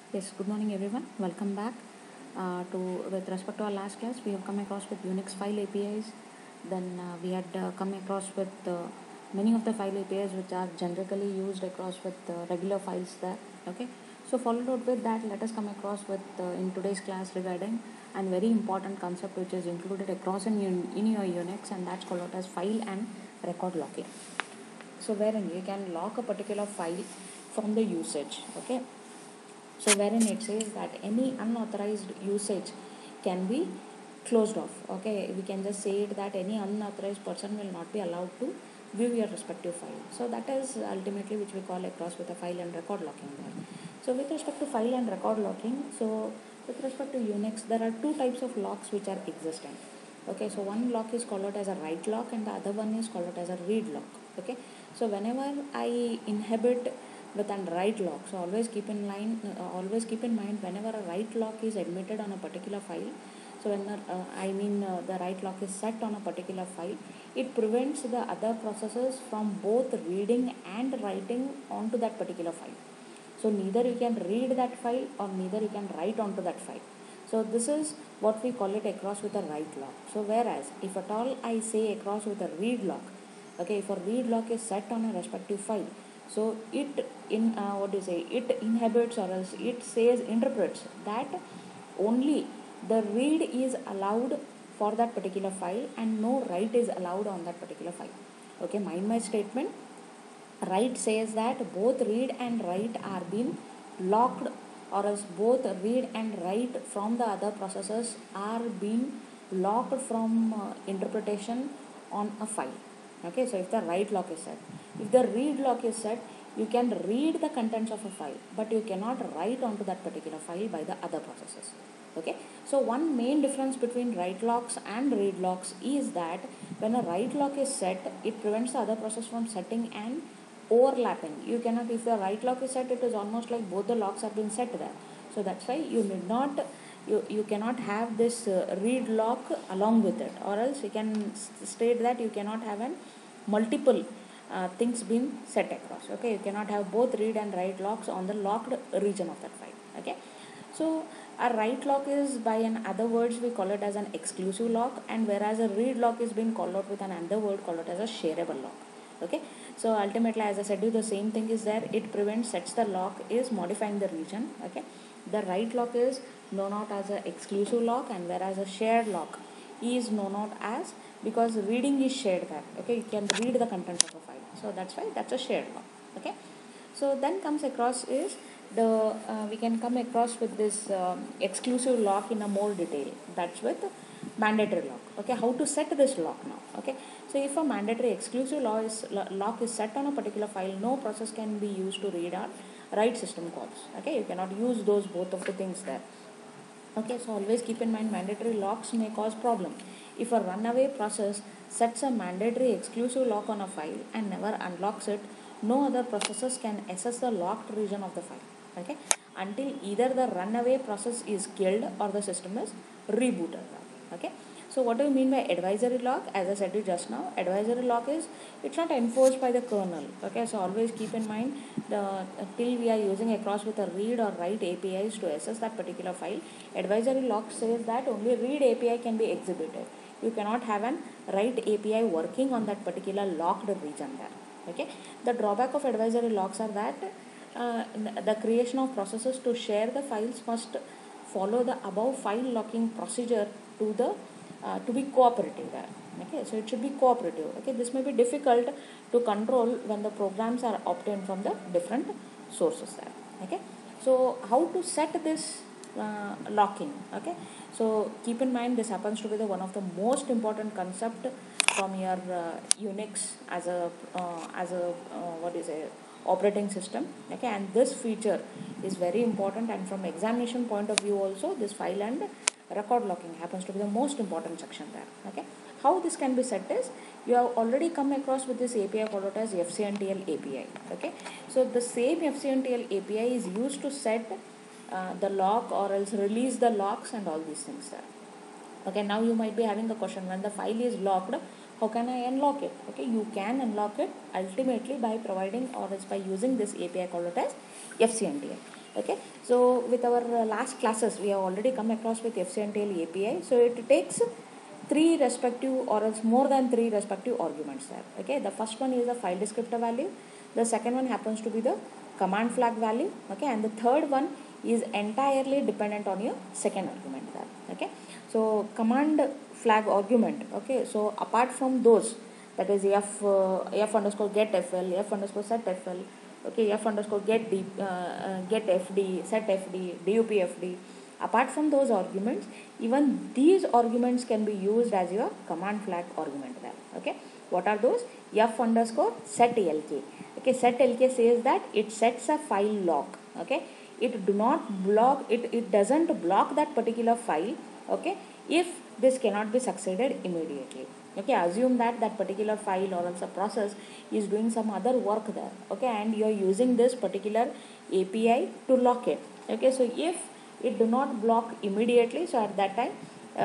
Yes, good morning everyone. Welcome back. To with respect to our last class, we have come across with Unix file APIs. Then we had come across with many of the file APIs which are generally used across with regular files there. Okay. So followed up with that, let us come across with in today's class regarding a very important concept which is included across in your Unix, and that's called out as file and record locking. So wherein you can lock a particular file from the usage. Okay, so wherein it says that any unauthorized usage can be closed off. Okay, we can just say it that any unauthorized person will not be allowed to view your respective file. So that is ultimately which we call across with a file and record locking there. So with respect to file and record locking, so with respect to Unix, there are two types of locks which are existent. Okay, so one lock is called out as a write lock and the other one is called out as a read lock. Okay, so whenever I inhabit with a write lock, so always keep in mind whenever a write lock is admitted on a particular file, so when the write lock is set on a particular file, it prevents the other processes from both reading and writing onto that particular file. So neither you can read that file or neither you can write onto that file. So this is what we call it across with a write lock. So whereas if at all I say across with a read lock, okay, if a read lock is set on a respective file, so it it inhabits or else it says interprets that only the read is allowed for that particular file and no write is allowed on that particular file. Okay, mind my statement. Write says that both read and write are being locked, or else both read and write from the other processes are being locked from interpretation on a file. Okay, so if the write lock is set, if the read lock is set, you can read the contents of a file but you cannot write onto that particular file by the other processes. Okay, so one main difference between write locks and read locks is that when a write lock is set, it prevents the other process from setting and overlapping. You cannot, if the write lock is set, it is almost like both the locks have been set there. So that's why you cannot have this read lock along with it, or else you can state that you cannot have an multiple things being set across. Okay, you cannot have both read and write locks on the locked region of that file. Okay, so a write lock is, by an other words, we call it as an exclusive lock, and whereas a read lock is being called out with an other word called out as a shareable lock. Okay, so ultimately, as I said you, the same thing is there. It prevents, sets the lock is modifying the region. Okay, the write lock is known out as an exclusive lock, and whereas a shared lock is known out as, because reading is shared there. Okay, you can read the content of a file, so that's why that's a shared lock. Okay, so then comes across is the we can come across with this exclusive lock in a more detail. That's with mandatory lock. Okay, how to set this lock now? Okay, so if a mandatory exclusive lock is set on a particular file, no process can be used to read or write system calls. Okay, you cannot use those both of the things there. Okay, so always keep in mind mandatory locks may cause problem. If a runaway process sets a mandatory exclusive lock on a file and never unlocks it, no other processes can access the locked region of the file. Okay, until either the runaway process is killed or the system is rebooted. Okay, so what do you mean by advisory lock? As I said you just now, advisory lock is, it's not enforced by the kernel. Okay, so always keep in mind the till we are using across with a read or write APIs to access that particular file. Advisory lock says that only read API can be exhibited. You cannot have an write API working on that particular locked region there. Okay, the drawback of advisory locks are that the creation of processes to share the files must follow the above file locking procedure to the to be cooperative there. Okay, so it should be cooperative. Okay, this may be difficult to control when the programs are obtained from the different sources there. Okay, so how to set this locking? Okay, so keep in mind this happens to be the one of the most important concept from your Unix as a what is a operating system. Okay, and this feature is very important, and from examination point of view also, this file and record locking happens to be the most important section there. Okay, how this can be set is, you have already come across with this API called as FCNTL API. Okay, so the same FCNTL API is used to set the lock or else release the locks and all these things there. Okay, now you might be having the question, when the file is locked, how can I unlock it? Okay, you can unlock it ultimately by providing or else by using this API called as FCNTL. Okay, so with our last classes we have already come across with FCNTL API. So it takes three respective or else more than three respective arguments there. Okay, the first one is the file descriptor value, the second one happens to be the command flag value, okay, and the third one is entirely dependent on your second argument there. Okay, so command flag argument, okay, so apart from those, that is f underscore get fl, f underscore set fl, okay, f underscore get fd, set fd, dup fd. Apart from those arguments, even these arguments can be used as your command flag argument there. Okay, what are those? F underscore set lk. Okay, set lk says that it sets a file lock. Okay, it do not block it doesn't block that particular file. Okay, if this cannot be succeeded immediately. Okay, assume that that particular file or else a process is doing some other work there. Okay, and you are using this particular API to lock it. Okay, so if it do not block immediately, so at that time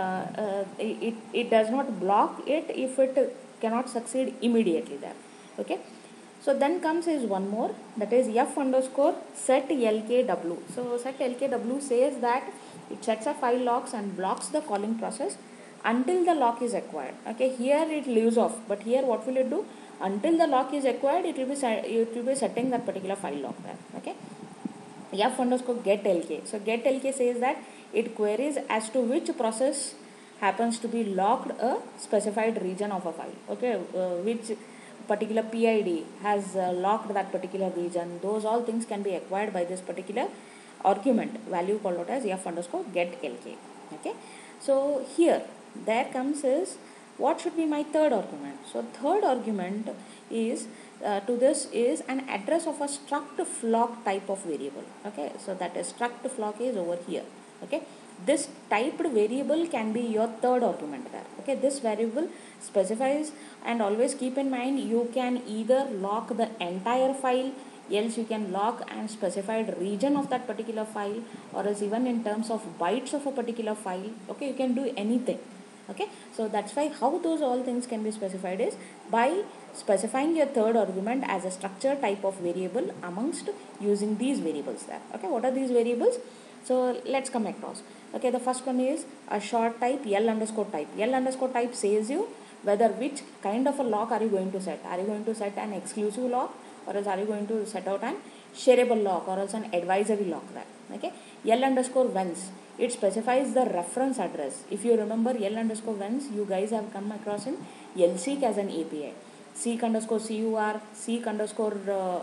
it does not block it if it cannot succeed immediately there. Okay, so then comes is one more, that is f underscore set lkw. So set lkw says that it sets a file locks and blocks the calling process until the lock is acquired. Okay, here it leaves off, but here what will it do? Until the lock is acquired, it will be setting that particular file lock there. Okay, f underscore get lk. So get lk says that it queries as to which process happens to be locked a specified region of a file. Okay, which particular PID has locked that particular region. Those all things can be acquired by this particular argument value called out as f underscore get lk. Okay, so here there comes is what should be my third argument. So third argument is to this is an address of a struct flock type of variable. Okay, so that is struct flock is over here. Okay, this typed variable can be your third argument there. Okay, this variable specifies, and always keep in mind you can either lock the entire file, else you can lock and specified region of that particular file, or else even in terms of bytes of a particular file. Okay, you can do anything. Okay, so that's why how those all things can be specified is by specifying your third argument as a structure type of variable amongst using these variables there. Okay, what are these variables? So let's come across. Okay, the first one is a short type L underscore type. L underscore type says you whether which kind of a lock are you going to set. Are you going to set an exclusive lock, or else are you going to set out an shareable lock, or else an advisory lock there. Okay, L underscore vens, it specifies the reference address. If you remember L underscore vens, you guys have come across in lseek as an API. Seek underscore cur, seek underscore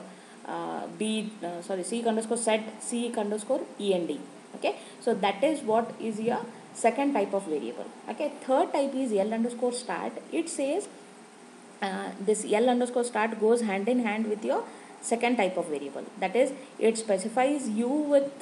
seek underscore set, seek underscore end. Okay, so that is what is your second type of variable. Okay, third type is L underscore start. It says this L underscore start goes hand in hand with your second type of variable, that is it specifies you with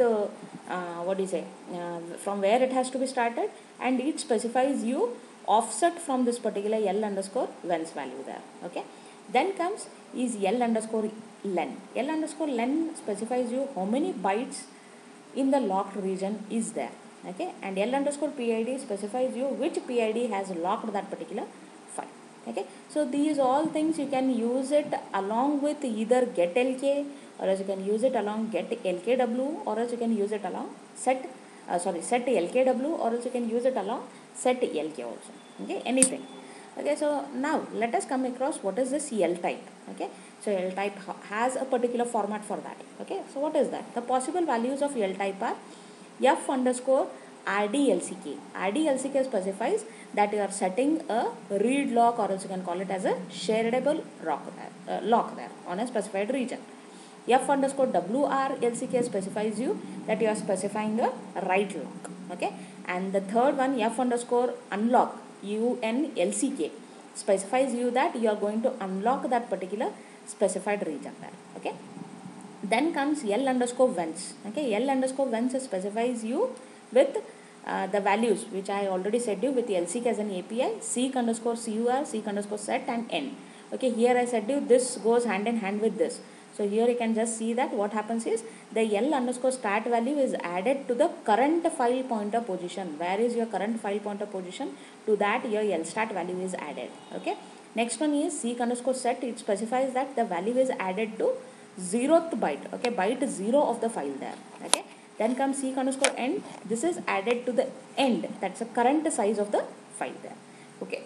from where it has to be started, and it specifies you offset from this particular L underscore vens value there. Okay, then comes is L underscore len. L underscore len specifies you how many bytes in the locked region is there. Okay, and L underscore PID specifies you which PID has locked that particular file. Okay, so these all things you can use it along with either get lk, or else you can use it along get lkw, or else you can use it along set lkw, or else you can use it along set lk also. Okay, anything. Okay, so now let us come across what is this L type. Okay, so L type has a particular format for that. Okay, so what is that? The possible values of L type are f underscore rdlck. rdlck specifies that you are setting a read lock, or else you can call it as a shareable lock there on a specified region. F underscore wrlck specifies you that you are specifying a write lock. Okay, and the third one f underscore unlock unlck specifies you that you are going to unlock that particular specified region there. Okay, then comes L underscore vens. Okay, L underscore vens specifies you with the values which I already said you with lseek as an API, seek underscore cur, seek underscore set, and n. Okay, here I said you this goes hand in hand with this. So here you can just see that what happens is the L underscore start value is added to the current file pointer position. Where is your current file pointer position? To that your L start value is added. Okay. Next one is seek underscore set. It specifies that the value is added to zeroth byte, okay, byte 0 of the file there, okay. Then comes seek underscore end. This is added to the end, that's the current size of the file there, okay.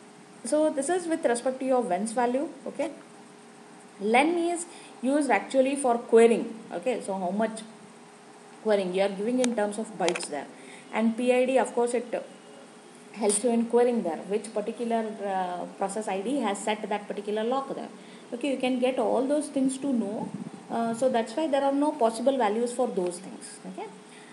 So this is with respect to your whence value, okay. Len is used actually for querying, okay. So how much querying you are giving in terms of bytes there. And PID, of course, it helps you in querying there, which particular process ID has set that particular lock there, okay. You can get all those things to know, so that's why there are no possible values for those things, okay.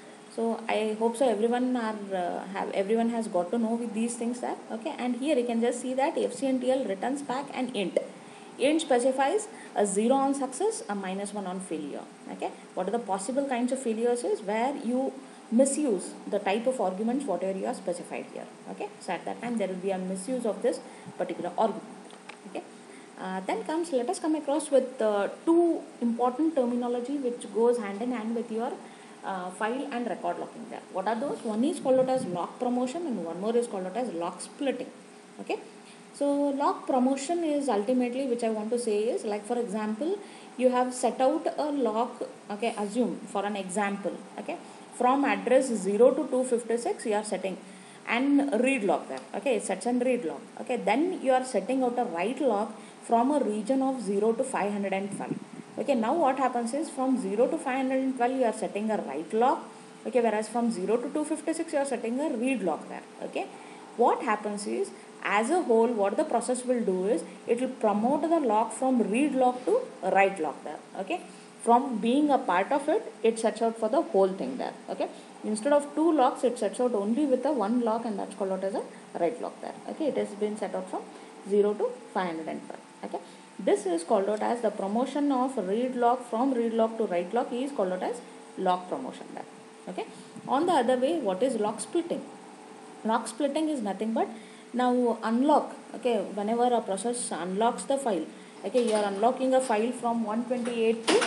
So I hope so everyone everyone has got to know with these things there, okay. And here you can just see that FCNTL returns back an int. Int specifies a 0 on success, a -1 on failure, okay. What are the possible kinds of failures is where you misuse the type of arguments whatever you are specified here, okay. So at that time there will be a misuse of this particular argument, okay. Then comes, let us come across with two important terminology which goes hand in hand with your file and record locking there. What are those? One is called out as lock promotion and one more is called out as lock splitting, okay. So lock promotion is ultimately, which I want to say is, like for example, you have set out a lock, okay, assume for an example, okay, from address 0 to 256 you are setting and read lock there, okay, it sets and read lock, okay. Then you are setting out a write lock from a region of 0 to 512, okay. Now what happens is from 0 to 512 you are setting a write lock, okay, whereas from 0 to 256 you are setting a read lock there, okay. What happens is, as a whole, what the process will do is, it will promote the lock from read lock to write lock there, okay. From being a part of it, it sets out for the whole thing there, okay. Instead of two locks, it sets out only with a one lock, and that's called out as a write lock there, okay. It has been set out from 0 to 512, okay. This is called out as the promotion of read lock from read lock to write lock is called out as lock promotion there, okay. On the other way, what is lock splitting? Lock splitting is nothing but, now unlock, okay, whenever a process unlocks the file, okay, you are unlocking a file from 128 to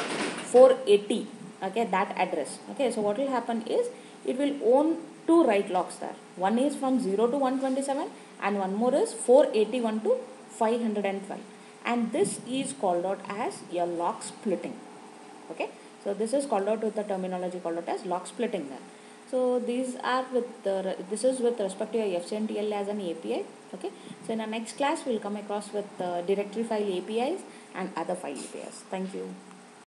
480, okay, that address, okay. So what will happen is, it will own two write locks there. One is from 0 to 127 and one more is 481 to 512, and this is called out as your lock splitting, okay. So this is called out with the terminology called out as lock splitting there. So these are with this is with respect to your FCNTL as an API, okay. So in our next class we will come across with directory file APIs and other file APIs. Thank you.